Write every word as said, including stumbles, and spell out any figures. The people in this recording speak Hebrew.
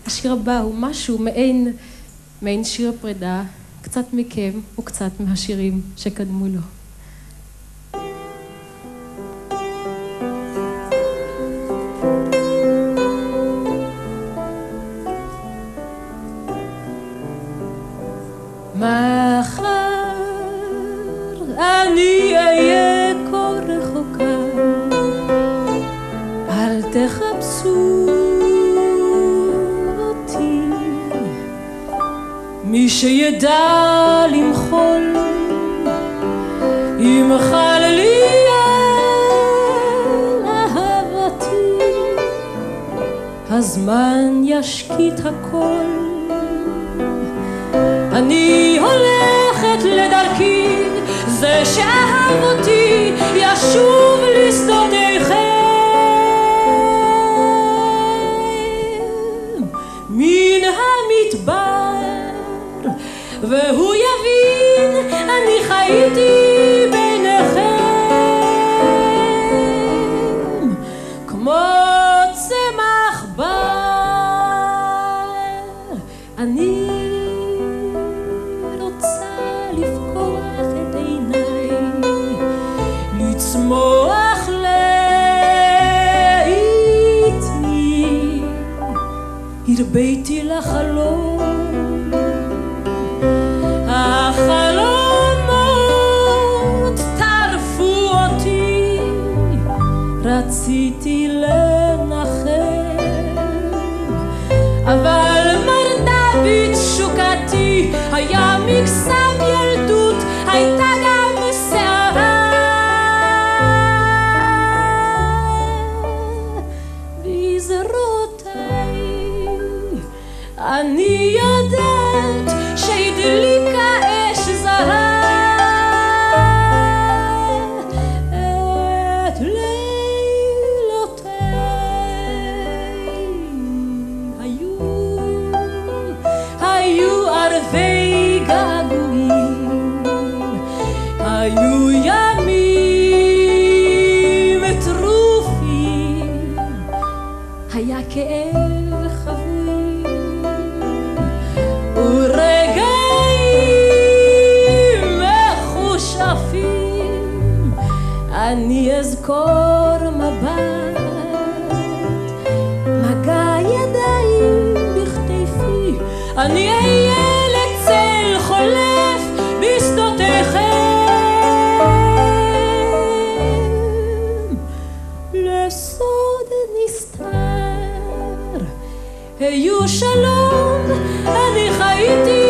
השיר הבא הוא משהו מעין, מעין שיר פרידה, קצת מכם וקצת מהשירים שקדמו לו. מחר אני אהיה כה רחוקה, אל תחפשו אותי, מי שידע למחול ימחל לי על אהבתי, הזמן ישקיט הכל, אני הולכת לדרכי, זה שאהב אותי ישוב לשדותיכם, מן המדבר, והוא יבין אני חייתי ביניכם כמו צמח בר. אני לצמוח לאיתי, הרביתי לחלום, החלומות טרפו אותי, רציתי לנחם, אבל מרדה בתשוקתי, היה מקסם ילדות, הייתה גם שערה, אני יודעת שהדליקה אש זרה את לילותיי, היו, היו ערבי געגועים, היו ימים טרופים, היה כאב חבוי ורגעים מחושפים, אני אזכור מבט, מגע ידיים בכתפי, אני אהיה לצל חולף בשדותיכם, לסוד נסתר, היו שלום, אני חייתי